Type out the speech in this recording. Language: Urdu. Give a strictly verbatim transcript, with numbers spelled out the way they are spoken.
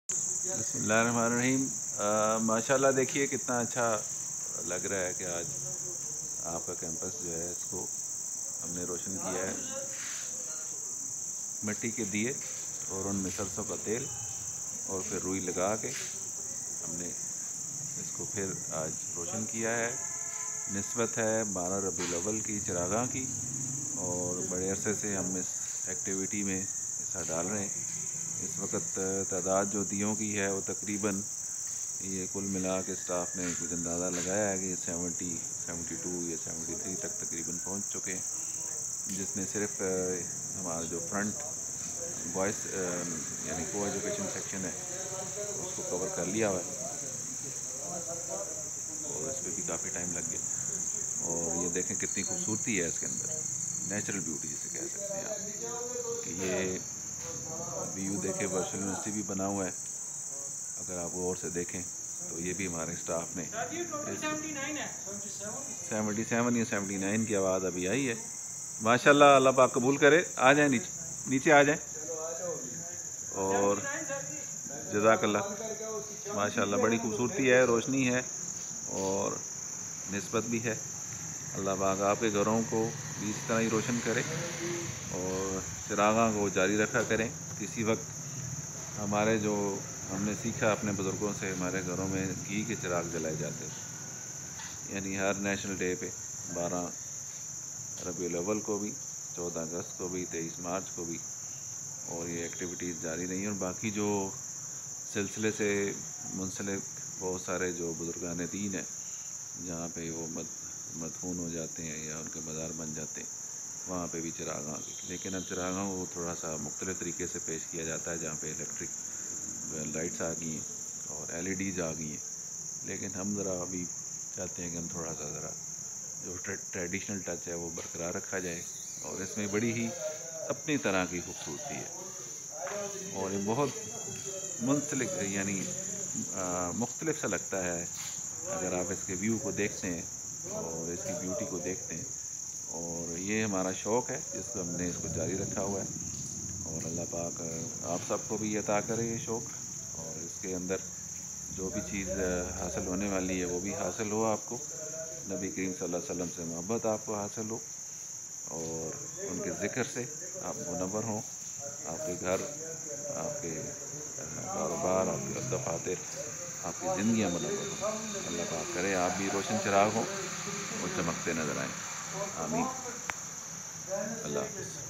بسم اللہ الرحمن الرحیم۔ ماشاءاللہ دیکھیے کتنا اچھا لگ رہا ہے کہ آج آپ کا کیمپس جو ہے اس کو ہم نے روشن کیا ہے مٹی کے دیے اور ان میں سرسوں کا تیل اور پھر روئی لگا کے ہم نے اس کو پھر آج روشن کیا ہے۔ نسبت ہے بارہ ربیع الاول کی چراغاں کی، اور بڑے عرصے سے ہم اس ایکٹیویٹی میں حصہ ڈال رہے ہیں۔ اس وقت تعداد جو دیوں کی ہے وہ تقریباً یہ کل ملا کے اسٹاف نے کچھ اندازہ لگایا ہے کہ سیونٹی سیونٹی ٹو یا سیونٹی تھری تک تقریباً پہنچ چکے ہیں، جس نے صرف ہمارا جو فرنٹ بوائز یعنی کو ایجوکیشن سیکشن ہے اس کو کور کر لیا ہوا ہے، اور اس پہ بھی کافی ٹائم لگ گیا۔ اور یہ دیکھیں کتنی خوبصورتی ہے اس کے اندر، نیچرل بیوٹی جسے کہہ سکتے ہیں آپ، کہ یہ ویو دیکھے ورچوئل یونیورسٹی بھی بنا ہوا ہے۔ اگر آپ غور سے دیکھیں تو یہ بھی ہمارے اسٹاف نے سیونٹی سیون یا سیونٹی نائن کی آواز ابھی آئی ہے۔ ماشاءاللہ، اللہ پاک قبول کرے۔ آ جائیں نیچے نیچے آ جائیں، اور جزاک اللہ۔ ماشاءاللہ بڑی خوبصورتی ہے، روشنی ہے اور نسبت بھی ہے۔ اللہ پاک آپ کے گھروں کو بھی اس طرح ہی روشن کرے اور چراغاں کو جاری رکھا کریں۔ کسی وقت ہمارے جو ہم نے سیکھا اپنے بزرگوں سے، ہمارے گھروں میں گھی کے چراغ جلائے جاتے تھے، یعنی ہر نیشنل ڈے پہ بارہ ربیع الاول کو بھی، چودہ اگست کو بھی، تیئیس مارچ کو بھی، اور یہ ایکٹیویٹیز جاری رہی ہیں۔ اور باقی جو سلسلے سے منسلک بہت سارے جو بزرگان دین ہیں جہاں پہ وہ مدفون ہو جاتے ہیں یا ان کے مزار بن جاتے ہیں، وہاں پہ بھی چراغاں کی، لیکن اب چراغاں کو تھوڑا سا مختلف طریقے سے پیش کیا جاتا ہے، جہاں پہ الیکٹرک لائٹس آ گئی ہیں اور ایل ای ڈیز آ گئی ہیں، لیکن ہم ذرا ابھی چاہتے ہیں کہ ہم تھوڑا سا ذرا جو ٹریڈیشنل ٹچ ہے وہ برقرار رکھا جائے، اور اس میں بڑی ہی اپنی طرح کی خوبصورتی ہے، اور یہ بہت منسلک یعنی مختلف سا لگتا ہے اگر آپ اس کے ویو کو دیکھتے ہیں اور اس کی بیوٹی کو دیکھتے ہیں۔ اور یہ ہمارا شوق ہے جس کو ہم نے اس کو جاری رکھا ہوا ہے، اور اللہ پاک آپ سب کو بھی عطا کرے یہ شوق، اور اس کے اندر جو بھی چیز حاصل ہونے والی ہے وہ بھی حاصل ہو آپ کو، نبی کریم صلی اللہ علیہ وسلم سے محبت آپ کو حاصل ہو، اور ان کے ذکر سے آپ منور ہوں، آپ کے گھر، آپ کے کاروبار، آپ کے دفاتر، آپ کی زندگیاں منور ہوں۔ اللہ پاک کرے آپ بھی روشن چراغ ہوں اور چمکتے نظر آئیں۔ آمین۔ اللہ حافظ۔